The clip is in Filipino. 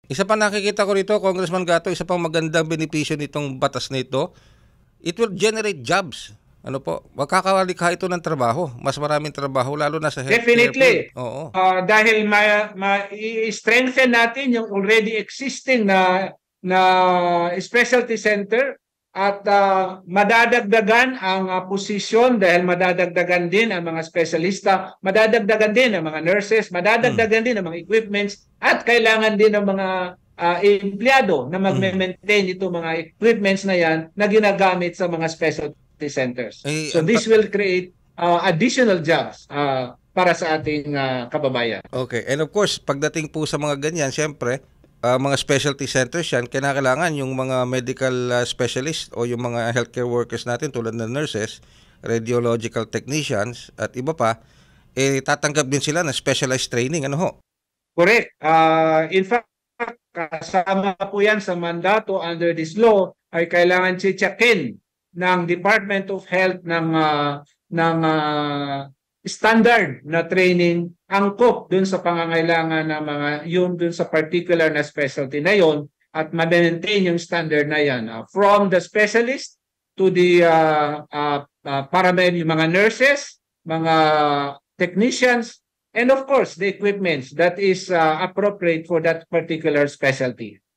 Isa pa nakikita ko rito, Congressman Gatto, isa pang magandang benepisyo nitong batas na ito, it will generate jobs. Ano po? Magkakalikha ito ng trabaho. Mas maraming trabaho, lalo na sa healthcare field. Definitely. Oo. Dahil ma-strengthen natin yung already existing na specialty center at madadagdagan ang posisyon dahil madadagdagan din ang mga espesyalista, madadagdagan din ang mga nurses, madadagdagan din ang mga equipments at kailangan din ng mga empleyado na magme-maintain itong mga equipments na yan na ginagamit sa mga specialty centers. So this will create additional jobs para sa ating kababayan. Okay. And of course, pagdating po sa mga ganyan, siyempre, mga specialty centers yan, kailangan yung mga medical specialist o yung mga healthcare workers natin tulad ng nurses, radiological technicians at iba pa, tatanggap din sila ng specialized training. Ano ho? Correct. In fact, kasama po yan sa mandato under this law ay kailangan checkin ng Department of Health ng standard na training angkop dun sa pangangailangan ng mga yun dun sa particular na specialty na yon at ma-maintain yung standard na yan from the specialist to the yung mga nurses, mga technicians, and of course the equipments that is appropriate for that particular specialty.